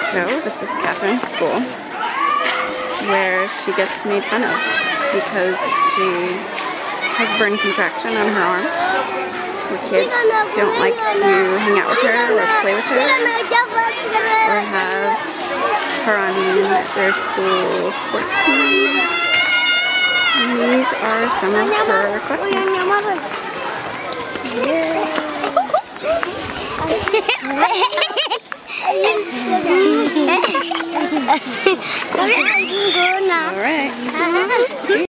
So this is Catherine's school, where she gets made fun of because she has burn contraction on her arm. The kids don't like to hang out with her or play with her or have her on their school sports teams. And these are some of her classmates. Yeah. All right.